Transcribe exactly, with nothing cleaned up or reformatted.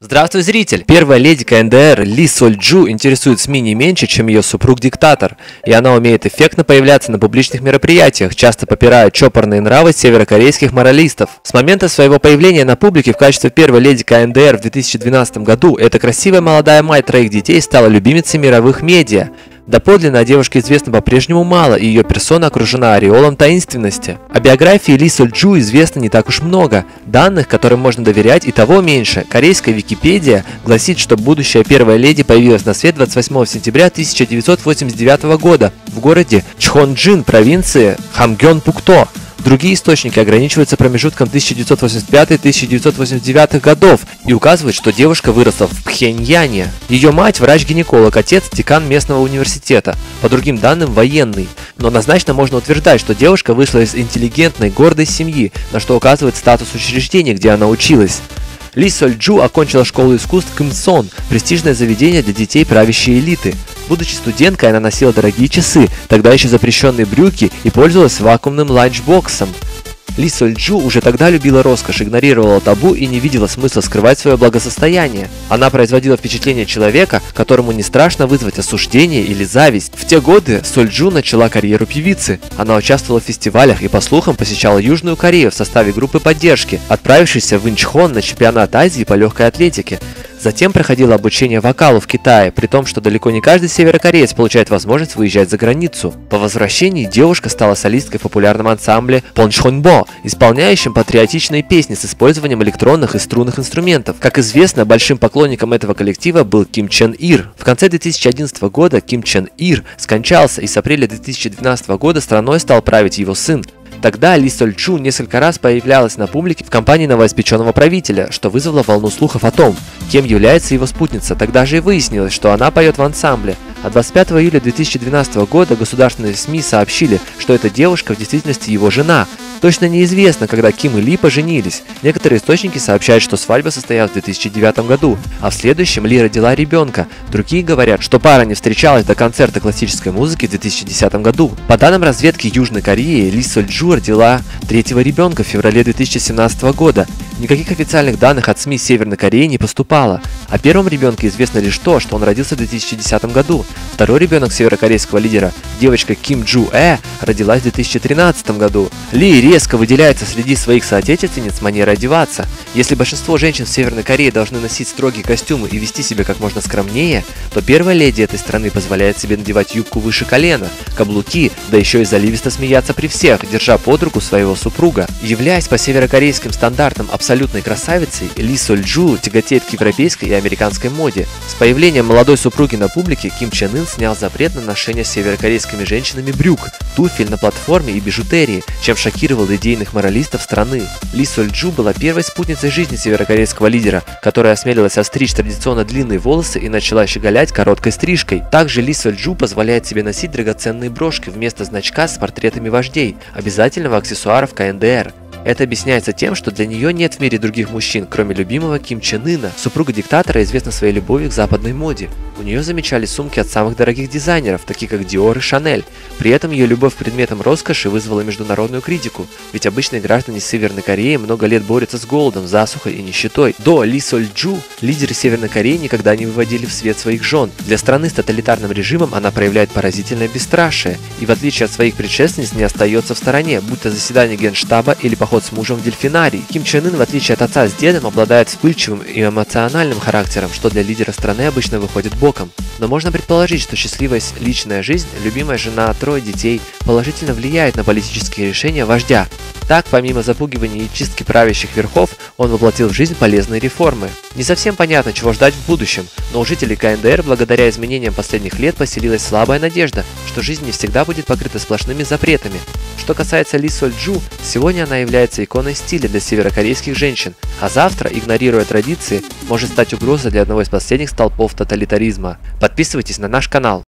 Здравствуй, зритель! Первая леди ка эн дэ эр Ли Соль-Джу интересует СМИ не меньше, чем ее супруг-диктатор, и она умеет эффектно появляться на публичных мероприятиях, часто попирая чопорные нравы северокорейских моралистов. С момента своего появления на публике в качестве первой леди ка эн дэ эр в две тысячи двенадцатом году эта красивая молодая мать троих детей стала любимицей мировых медиа. Доподлинно о девушке известно по-прежнему мало, и ее персона окружена ореолом таинственности. О биографии Ли Соль-Джу известно не так уж много. Данных, которым можно доверять, и того меньше. Корейская Википедия гласит, что будущая первая леди появилась на свет двадцать восьмого сентября тысяча девятьсот восемьдесят девятого года в городе Чхонджин, провинции Хамгён-Пукто. Другие источники ограничиваются промежутком тысяча девятьсот восемьдесят пятого — тысяча девятьсот восемьдесят девятого годов и указывают, что девушка выросла в Пхеньяне. Ее мать – врач-гинеколог, отец – декан местного университета, по другим данным – военный. Но однозначно можно утверждать, что девушка вышла из интеллигентной, гордой семьи, на что указывает статус учреждения, где она училась. Ли Соль-Джу окончила школу искусств Кымсон, престижное заведение для детей правящей элиты. Будучи студенткой, она носила дорогие часы, тогда еще запрещенные брюки, и пользовалась вакуумным ланчбоксом. Ли Соль-Джу уже тогда любила роскошь, игнорировала табу и не видела смысла скрывать свое благосостояние. Она производила впечатление человека, которому не страшно вызвать осуждение или зависть. В те годы Соль-Джу начала карьеру певицы. Она участвовала в фестивалях и, по слухам, посещала Южную Корею в составе группы поддержки, отправившейся в Инчхон на чемпионат Азии по легкой атлетике. Затем проходила обучение вокалу в Китае, при том, что далеко не каждый северокореец получает возможность выезжать за границу. По возвращении девушка стала солисткой в популярном ансамбле Пончхонбо, исполняющим патриотичные песни с использованием электронных и струнных инструментов. Как известно, большим поклонником этого коллектива был Ким Чен Ир. В конце две тысячи одиннадцатого года Ким Чен Ир скончался, и с апреля две тысячи двенадцатого года страной стал править его сын. Тогда Ли Соль-Джу несколько раз появлялась на публике в компании новоиспеченного правителя, что вызвало волну слухов о том, кем является его спутница. Тогда же и выяснилось, что она поет в ансамбле. А двадцать пятого июля две тысячи двенадцатого года государственные СМИ сообщили, что эта девушка в действительности его жена. Точно неизвестно, когда Ким и Ли поженились. Некоторые источники сообщают, что свадьба состоялась в две тысячи девятом году, а в следующем Ли родила ребенка. Другие говорят, что пара не встречалась до концерта классической музыки в две тысячи десятом году. По данным разведки Южной Кореи, Ли Соль-Джу родила третьего ребенка в феврале две тысячи семнадцатого года. Никаких официальных данных от СМИ Северной Кореи не поступало. О первом ребенке известно лишь то, что он родился в две тысячи десятом году. Второй ребенок северокорейского лидера, девочка Ким Джу Э, родилась в две тысячи тринадцатом году. Ли резко выделяется среди своих соотечественниц манерой одеваться. Если большинство женщин в Северной Корее должны носить строгие костюмы и вести себя как можно скромнее, то первая леди этой страны позволяет себе надевать юбку выше колена, каблуки, да еще и заливисто смеяться при всех, держа под руку своего супруга. Являясь по северокорейским стандартам абсолютной красавицей, Ли Соль-Джу тяготеет к европейской и американской моде. С появлением молодой супруги на публике Ким Чен Ын снял запрет на ношение северокорейскими женщинами брюк, туфель на платформе и бижутерии, чем шокировал идейных моралистов страны. Ли Соль-Джу была первой спутницей жизни северокорейского лидера, которая осмелилась остричь традиционно длинные волосы и начала щеголять короткой стрижкой. Также Ли Соль-Джу позволяет себе носить драгоценные брошки вместо значка с портретами вождей, обязательного аксессуара в ка эн дэ эр. Это объясняется тем, что для нее нет в мире других мужчин, кроме любимого Ким Чен Ына. Супруга диктатора известна своей любовью к западной моде. У нее замечали сумки от самых дорогих дизайнеров, таких как Dior и Chanel. При этом ее любовь к предметам роскоши вызвала международную критику, ведь обычные граждане Северной Кореи много лет борются с голодом, засухой и нищетой. До Ли Соль-Джу лидеры Северной Кореи никогда не выводили в свет своих жен. Для страны с тоталитарным режимом она проявляет поразительное бесстрашие и, в отличие от своих предшественниц, не остается в стороне, будь то заседание Генштаба или поход с мужем в дельфинарий. Ким Чен Ын, в отличие от отца с дедом, обладает вспыльчивым и эмоциональным характером, что для лидера страны обычно выходит боком. Но можно предположить, что счастливая личная жизнь, любимая жена, трое детей положительно влияет на политические решения вождя. Так, помимо запугивания и чистки правящих верхов, он воплотил в жизнь полезные реформы. Не совсем понятно, чего ждать в будущем, но у жителей ка эн дэ эр благодаря изменениям последних лет поселилась слабая надежда, что жизнь не всегда будет покрыта сплошными запретами. Что касается Ли Соль-Джу, сегодня она является иконой стиля для северокорейских женщин, а завтра, игнорируя традиции, может стать угрозой для одного из последних столпов тоталитаризма. Подписывайтесь на наш канал.